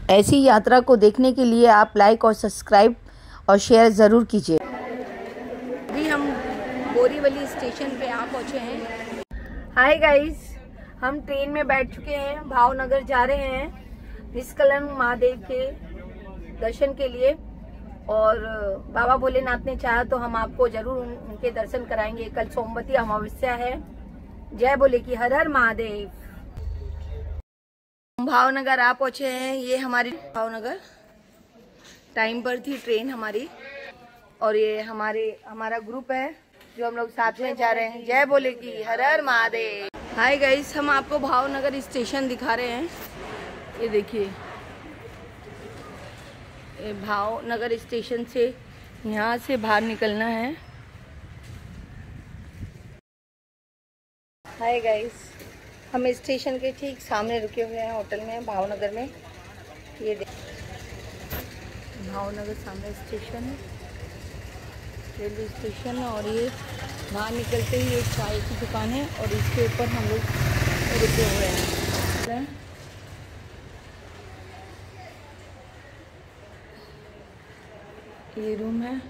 ऐसी यात्रा को देखने के लिए आप लाइक और सब्सक्राइब और शेयर ज़रूर कीजिए। अभी हम बोरीवली स्टेशन पे आ पहुँचे हैं। हाय गाइस, हम ट्रेन में बैठ चुके हैं, भावनगर जा रहे हैं निष्कलंक महादेव के दर्शन के लिए। और बाबा भोलेनाथ ने चाहा तो हम आपको जरूर उनके दर्शन कराएंगे। कल सोमवती अमावस्या है। जय बोले की हर हर महादेव। भावनगर आ पहुंचे हैं। ये हमारी भावनगर टाइम पर थी ट्रेन हमारी, और ये हमारा ग्रुप है जो हम लोग साथ में जा रहे हैं। जय बोले की हर हर महादेव। हाय गाइस, हम आपको भावनगर स्टेशन दिखा रहे हैं। ये देखिए, भावनगर स्टेशन से यहाँ से बाहर निकलना है। हाय गाइस, हम स्टेशन के ठीक सामने रुके हुए हैं होटल में भावनगर में। ये भावनगर सामने स्टेशन है, रेलवे स्टेशन। और ये बाहर निकलते ही एक चाय की दुकान है और इसके ऊपर हम लोग रुके हुए हैं। ये रूम है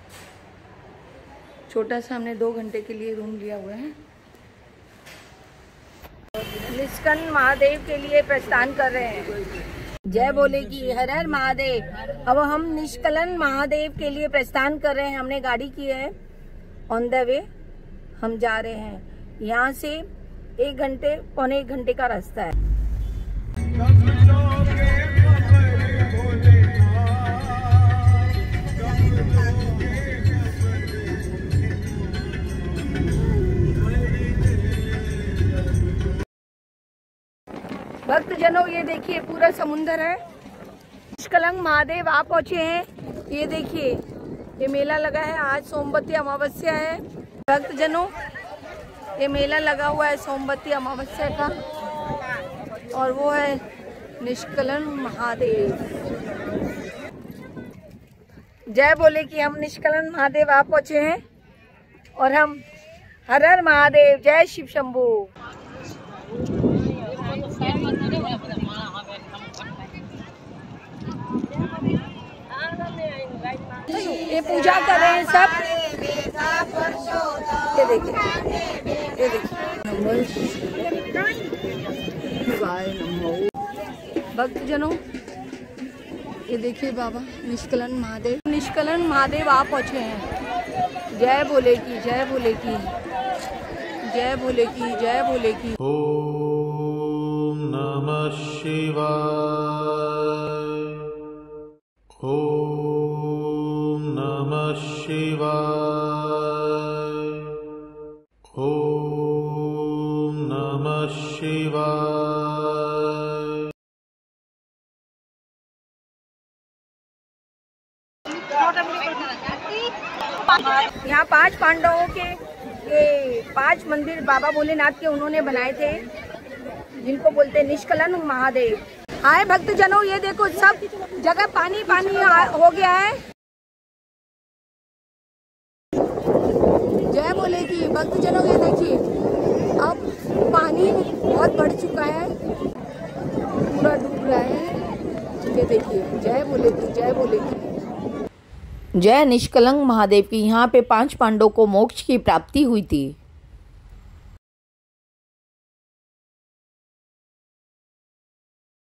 छोटा सा, हमने 2 घंटे के लिए रूम लिया हुआ है। निष्कलंक महादेव के लिए प्रस्थान कर रहे हैं। जय बोले की हर हर महादेव। अब हम निष्कलंक महादेव के लिए प्रस्थान कर रहे हैं। हमने गाड़ी की है, ऑन द वे हम जा रहे हैं। यहाँ से 1 घंटे पौने 1 घंटे का रास्ता है। भक्तजनों, ये देखिए पूरा समुंदर है। निष्कलंक महादेव आप पहुंचे हैं। ये देखिए, ये मेला लगा है। आज सोमवती अमावस्या है। भक्तजनों, ये मेला लगा हुआ है सोमवती अमावस्या का, और वो है निष्कलंक महादेव। जय बोले कि हम निष्कलंक महादेव आप पहुंचे हैं और हम हर हर महादेव। जय शिव शंभू। ये पूजा कर रहे हैं सब। ये देखिए, ये देखिए भक्तजनों, ये देखिए बाबा निष्कलंक महादेव। निष्कलंक महादेव आप पहुंचे हैं। जय बोले की, जय बोले की, जय बोले की, जय बोले की। ओम नमः शिवाय। ओम नमः शिवाय। ओम नमः शिवाय। यहाँ 5 पांडवों के ये 5 मंदिर बाबा भोलेनाथ के उन्होंने बनाए थे, जिनको बोलते हैं निष्कलंक महादेव। हाय भक्तजनों, ये देखो सब जगह पानी पानी हो गया है। जय बोले की भक्तजनों, ये देखिए अब पानी बहुत बढ़ चुका है, पूरा डूब रहा है। ये देखिए, जय बोले की, जय बोले की। जय निष्कलंक महादेव की। यहाँ पे 5 पांडवों को मोक्ष की प्राप्ति हुई थी।